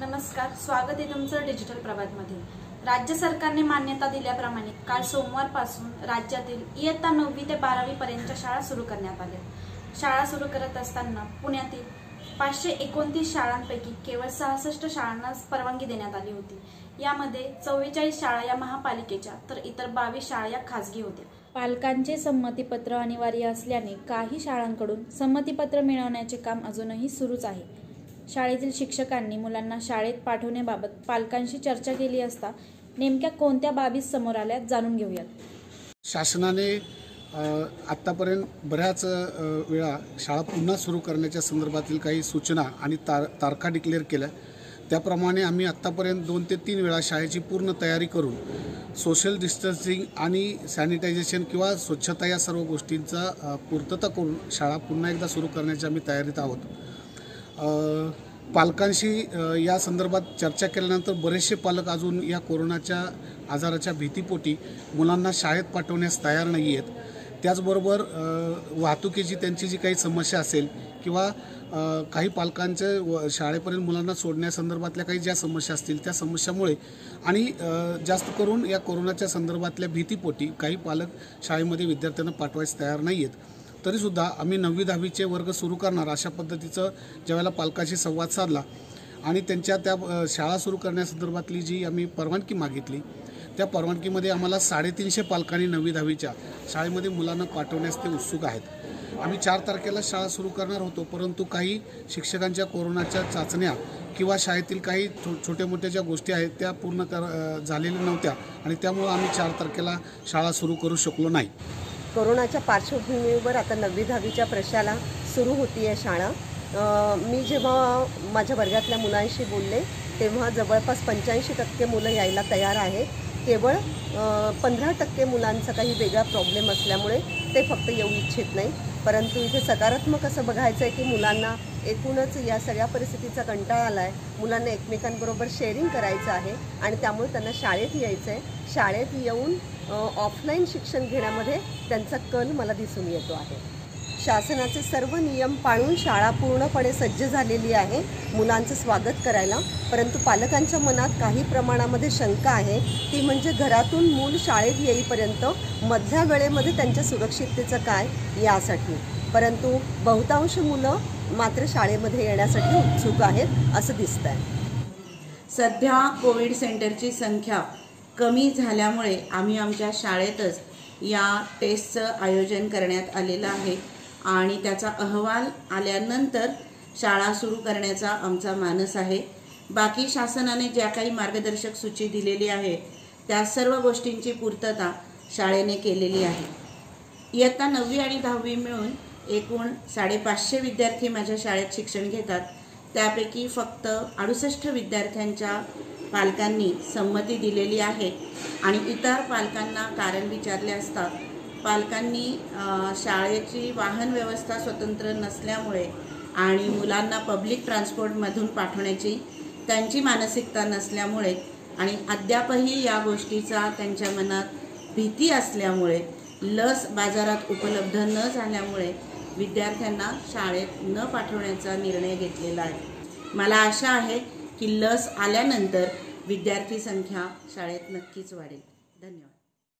नमस्कार, स्वागत आहे तुमचं डिजिटल प्रभातमध्ये। राज्य सरकारने मान्यता दिल्याप्रमाणे काल सोमवारपासून राज्यातील इयत्ता 9वी ते 12वी पर्यंतच्या शाळा सुरू करण्यात आल्या। शाळा सुरू करत असताना पुण्यातील 529 शाळांपैकी केवळ 66 शाळांना परवानगी देण्यात आली होती। यामध्ये 44 शाळा या महापालिकेच्या तर इतर 22 शाळा या खासगी होत्या। पालकांचे संमतीपत्र अनिवार्य असल्याने काही शाळांकडून संमतीपत्र मिळवण्याचे काम अजूनही सुरूच आहे। शाळेतील शिक्षकांनी मुलांना शाळेत पाठवण्याबाबत पालकांशी चर्चा केली असता नेमक्या कोणत्या बाबी समोर आल्या जाणून घेऊयात। शासनाने आतापर्यंत बऱ्याच वेळा शाळा पुन्हा सुरू करण्याच्या संदर्भातील काही सूचना आणि तारखा डिक्लेअर केल्या। त्याप्रमाणे आम्ही आतापर्यंत 2 ते 3 वेळा शाळेची पूर्ण तयारी करून सोशल डिस्टन्सिंग आणि सॅनिटायझेशन किंवा स्वच्छता या सर्व गोष्टींचा पूर्तता करून शाळा पुन्हा एकदा सुरू करण्याची आम्ही तयारीत आहोत। पालकांशी या संदर्भात चर्चा केल्यानंतर बरेचसे पालक अजून या कोरोनाच्या आजाराच्या भीतीपोटी मुलांना शाळेत पाठवण्यास तयार नाही आहेत। त्याचबरोबर वाहतुकीची त्यांची जी काही समस्या असेल किंवा काही पालकांचे शाळेपर्यंत मुलांना सोडण्यासंदर्भातल्या काही ज्या समस्या असतील त्या समस्यामुळे आणि जास्त करून या कोरोनाच्या संदर्भातल्या भीतीपोटी काही पालक शाळेमध्ये विद्यार्थ्यांना पाठवायला तयार नाही आहेत। तरीसुद्धा आम्ही 9वी 10वीचे वर्ग सुरू करणार अशा पद्धतीचं ज्यावेळेला पालकाशी संवाद साधला आणि त्यांच्या त्या शाळा सुरू करण्यासंदर्भातली जी आम्ही परवानगी मागितली त्या परवानगीमध्ये आम्हाला 350 पालकांनी 9वी 10वीच्या शाळेमध्ये मुलांना पाठवण्यास ते उत्सुक आहेत। आम्ही 4 तारखेला शाळा सुरू करणार होतो, परंतु काही शिक्षकांच्या कोरोनाच्या चाचण्या किंवा शाळेतील काही छोट्या मोठ्या ज्या गोष्टी आहेत त्या पूर्ण झालेल्या नव्हत्या आणि त्यामुळे आम्ही 4 तारखेला शाळा सुरू करू शकलो नाही। कोरोनाच्या पार्श्वभूमीवर आता 9वी 10वीच्या प्रशाला सुरू होती आहे शाळा। मी जेव्हा माझ्या वर्गातल्या मुलांशी बोलले तेव्हा जवळपास 85% मुलं यायला तयार आहेत। केवळ 15% मुलांचा काही वेगळा प्रॉब्लेम असल्यामुळे ते फक्त येऊ इच्छित नाही। परंतु इथे सकारात्मक असं बघायचं आहे की मुलांना एकूणच या सगळ्या परिस्थितीचा कंटाळा आला आहे। मुलांना एकमेकांबरोबर शेअरिंग करायचं आहे आणि त्यामुळे त्यांना शाळेत यायचं आहे। शाळेत येऊन ऑफलाईन शिक्षण घेण्यामध्ये त्यांचा कल मला दिसून येतो आहे। शासनाचे सर्व नियम पाळून शाळा पूर्णपणे सज्ज झालेली आहे मुलांचं स्वागत करायला। परंतु पालकांच्या मनात काही प्रमाणामध्ये शंका आहे, ती म्हणजे घरातून मूल शाळेत येईपर्यंत मधल्या वेळेमध्ये त्यांच्या सुरक्षिततेचं काय यासाठी। परंतु बहुतांश मुलं मात्र शाळेमध्ये येण्यासाठी उत्सुक आहेत असं दिसतं आहे। सध्या कोविड सेंटरची संख्या कमी झाल्यामुळे आम्ही आमच्या शाळेतच या टेस्टचं आयोजन करण्यात आलेलं आहे आणि त्याचा अहवाल आल्यानंतर शाळा सुरू करण्याचा आमचा मानस आहे। बाकी शासनाने ज्या काही मार्गदर्शक सूची दिलेली आहे त्या सर्व गोष्टींची पूर्तता शाळेने केलेली आहे। इयत्ता 9वी आणि 10वी मिळून एकूण 550 विद्यार्थी माझ्या शाळेत शिक्षण घेतात। त्यापैकी फक्त 68 विद्यार्थ्यांच्या पालकांनी संमती दिलेली आहे आणि इतर पालकांना कारण विचारले असता पालकांनी शाळेची वाहन व्यवस्था स्वतंत्र नसल्यामुळे आणि मुलांना पब्लिक ट्रान्सपोर्टमधून पाठवण्याची त्यांची मानसिकता नसल्यामुळे आणि अद्यापही या गोष्टीचा त्यांच्या मनात भीती असल्यामुळे लस बाजारात उपलब्ध न झाल्यामुळे विद्यार्थ्यांना शाळेत न पाठवण्याचा निर्णय घेतलेला आहे। मला आशा आहे की लस आल्यानंतर विद्यार्थी संख्या शाळेत नक्कीच वाढेल। धन्यवाद।